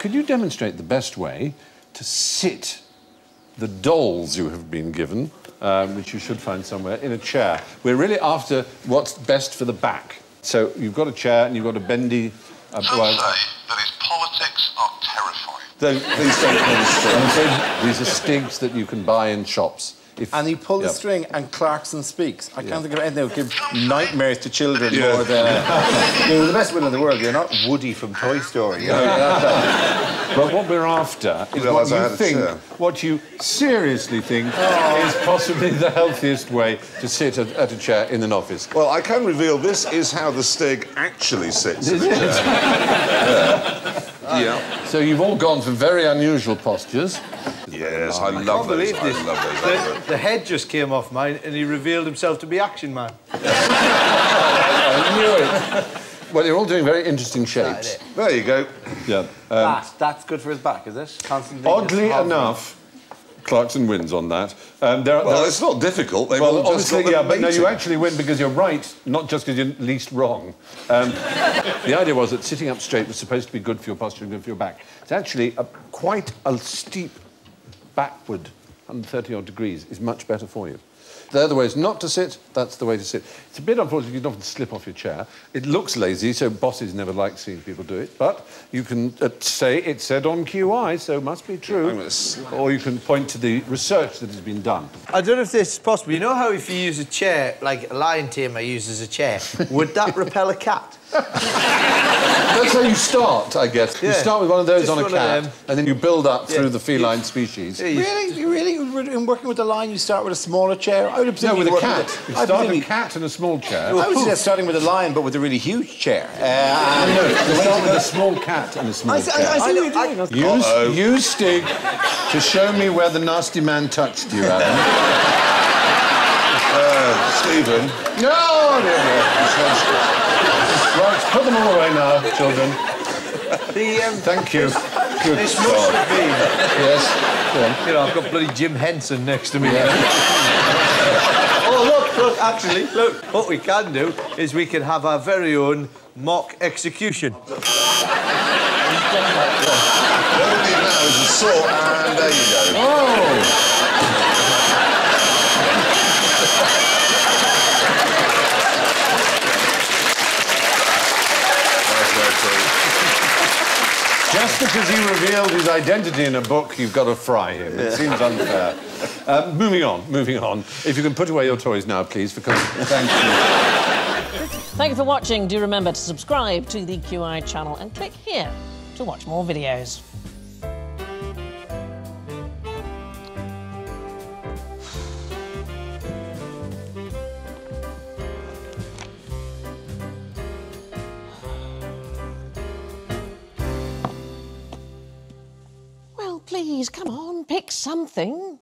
could you demonstrate the best way to sit the dolls you have been given, which you should find somewhere, in a chair? We're really after what's best for the back. So you've got a chair and you've got a bendy... Some say that his politics are terrifying. Please don't pull the string. These are stigs that you can buy in shops. And you pull the string and Clarkson speaks. I can't think of anything that would give nightmares to children more than... You're the best one in the world. You're not Woody from Toy Story. But what we're after is what you think, what you seriously think is possibly the healthiest way to sit at a chair in an office. Well, I can reveal this is how the stig actually sits in a chair. Yeah. So you've all gone for very unusual postures. Yes, I love those. I love those. The head just came off mine and he revealed himself to be Action Man. I knew it. Well, you're all doing very interesting shapes. There you go. Yeah. That's good for his back, is it? Constantly oddly enough, Clarkson wins on that. Well, it's not difficult. They've all just got the but no, you actually win because you're right, not just because you're least wrong. The idea was that sitting up straight was supposed to be good for your posture and good for your back. It's actually quite a steep backward, 130-odd degrees, is much better for you. They're the ways not to sit, that's the way to sit. It's a bit unfortunate you can often slip off your chair. It looks lazy, so bosses never like seeing people do it, but you can say it said on QI, so it must be true. Or you can point to the research that has been done. I don't know if this is possible. You know how if you use a chair, like a lion tamer uses a chair, would that repel a cat? That's how you start, I guess. Yeah. You start with one of those on a cat, and then you build up through the feline species. Really? In working with the lion, you start with a smaller chair? I would have no, with a cat. You start with a cat and a small chair. I would suggest starting with a lion, but with a really huge chair. No, you start with a small cat and a small chair. I see what you're doing. Use Stig to show me where the nasty man touched you, Alan. Stephen. No! Right, put them all away now, children. Thank you. Good this must have been... Yes, you know, I've got bloody Jim Henson next to me. Yeah. Oh, look, actually, look. What we can do is we can have our very own mock execution. All we need now is a saw, and there you go. Oh! Just because he revealed his identity in a book, you've got to fry him. It seems unfair. Moving on. If you can put away your toys now, please, because... Thank you. Thank you for watching. Do remember to subscribe to the QI channel and click here to watch more videos. Please, come on, pick something.